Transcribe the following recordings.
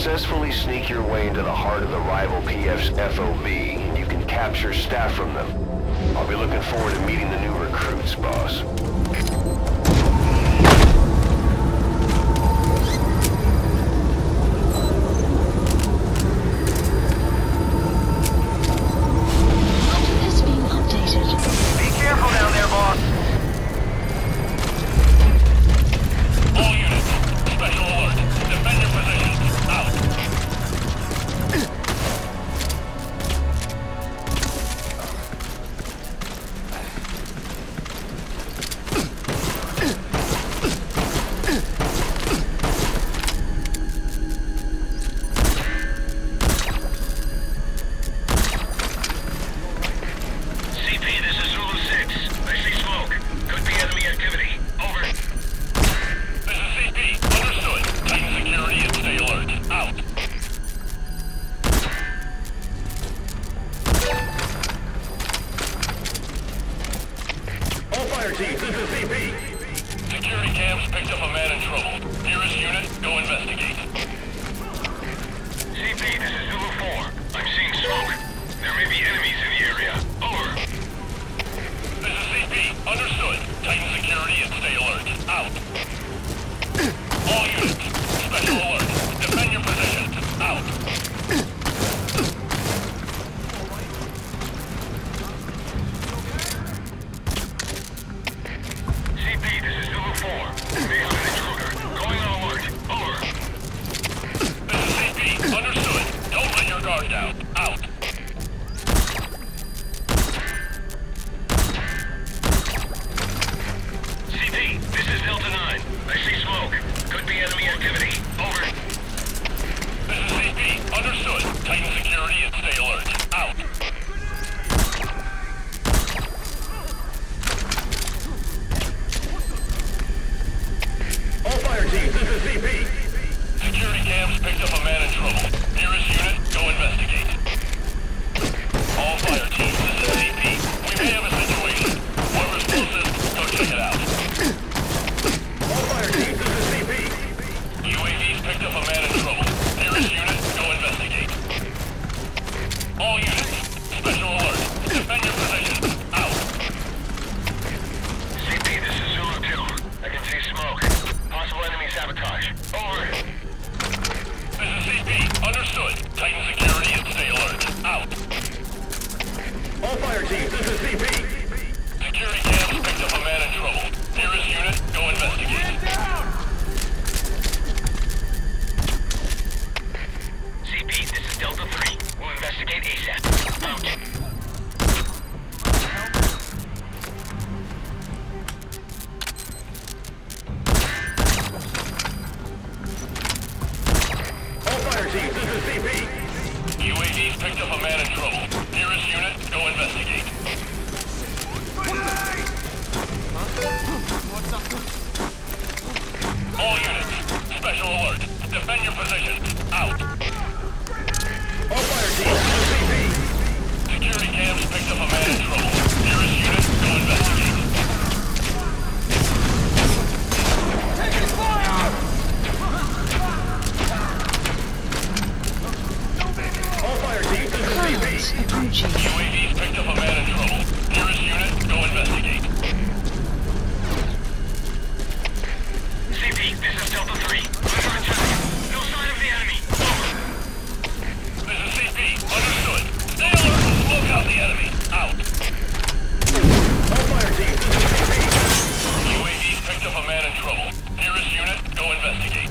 successfully sneak your way into the heart of the rival PF's FOB, you can capture staff from them. I'll be looking forward to meeting the new recruits, boss. Security cams picked up a man in trouble. Nearest unit, go investigate. CP, this is Zulu 4. I'm seeing smoke. There may be enemies in the area. Over. This is CP. Understood. Tighten security and stay alert. Out. All units, special alert. Defend your positions. Out. UAV's picked up a man in trouble. Nearest unit, go investigate. All units, special alert. Defend your positions. Out. All fire teams, security cams picked up a man in trouble. Nearest unit, go investigate. taking fire! All fire teams, this is CP. UAV's picked up a man in trouble. Nearest unit, go investigate. CP, this is Delta 3. Under attack. No sign of the enemy. Over. This is CP. Understood. Stay alert and smoke out the enemy. Out. All fire teams, this is CP. UAV's picked up a man in trouble. Nearest unit, go investigate.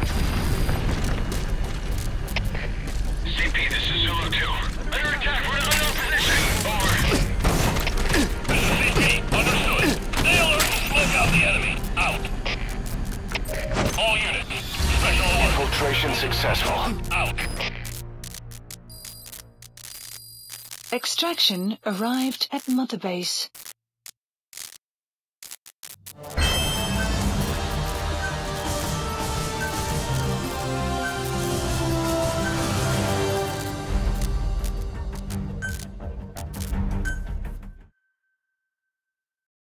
CP, this is Zulu 2. Under attack, we're in unknown position. Over. This is CP. Understood. Stay alert and smoke out the enemy. Out. All units. Special alert. Infiltration successful. Out. Extraction arrived at Mother Base.